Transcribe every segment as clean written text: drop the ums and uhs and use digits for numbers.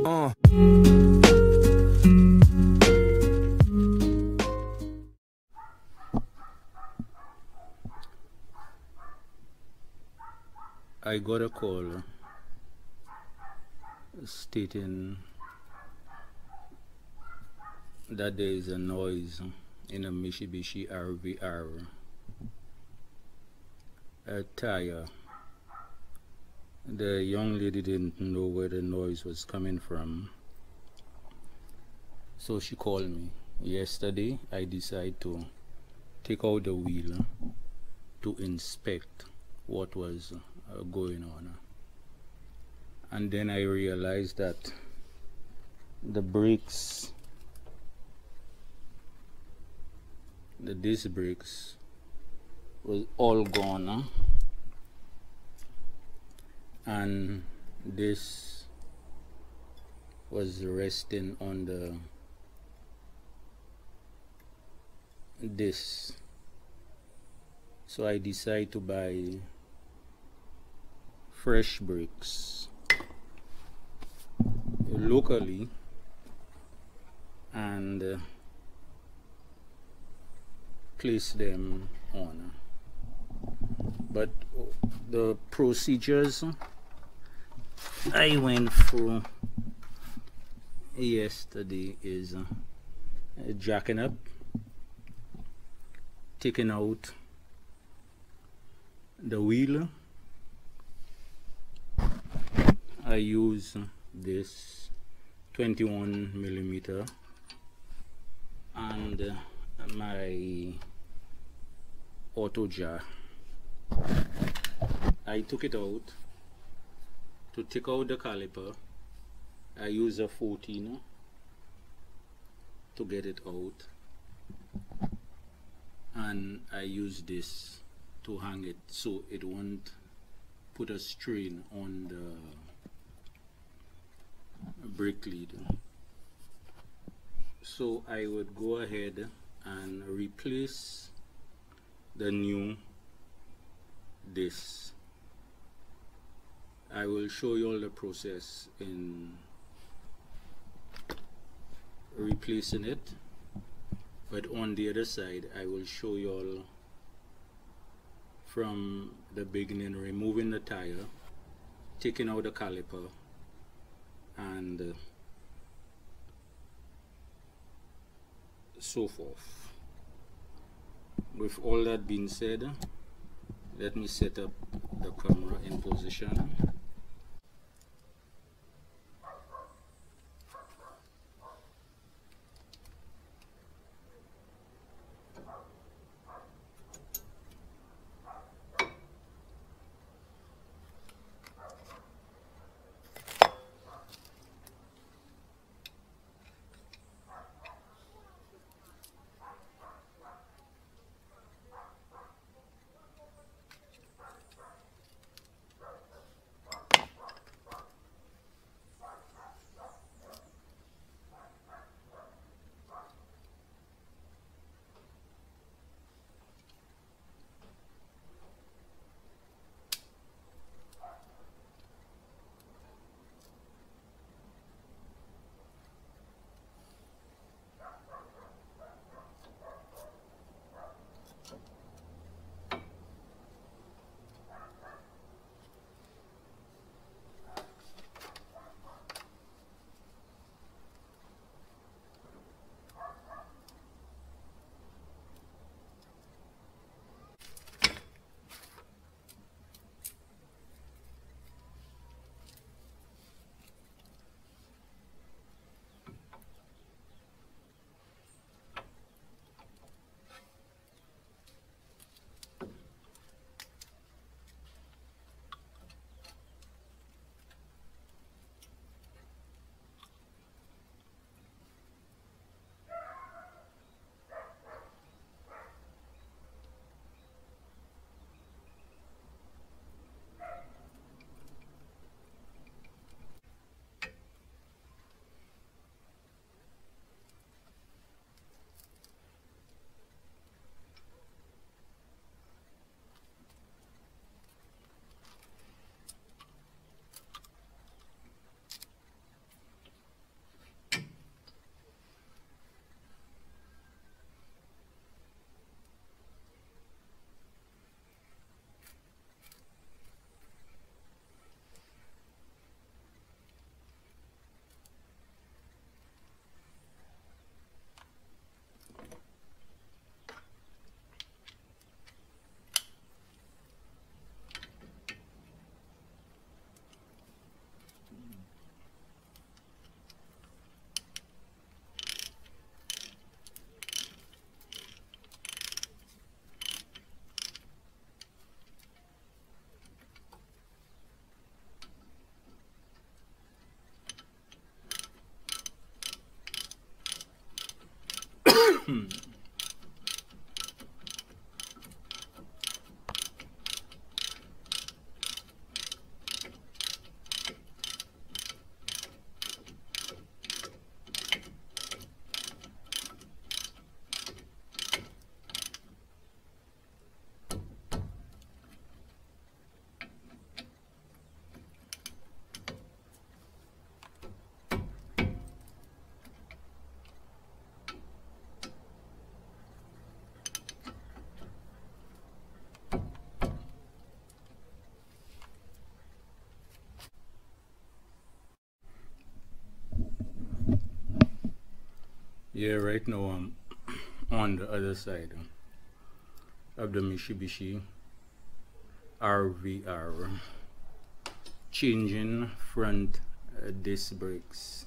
I got a call stating that there is a noise in a Mitsubishi RVR, a tire. The young lady didn't know where the noise was coming from, so she called me. Yesterday I decided to take out the wheel to inspect what was going on, and then I realized that the brakes, the disc brakes, was all gone, and this was resting on the disc. So I decided to buy fresh brakes locally and place them on. But the procedures I went through yesterday is jacking up, taking out the wheel. I use this 21mm and my auto jar. I took it out. To take out the caliper, I use a 14 to get it out, and I use this to hang it so it won't put a strain on the brake lead. So I would go ahead and replace the new disc. I will show you all the process in replacing it, but on the other side I will show you all from the beginning, removing the tire, taking out the caliper, and so forth. With all that being said, let me set up the camera in position. Yeah, right now I'm on the other side of the Mitsubishi RVR, changing front disc brakes.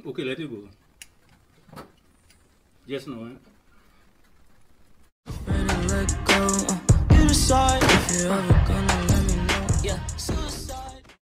Okay, let it go. Just now, eh? Ready to let go. You decide if you're ever gonna let me know. Yeah.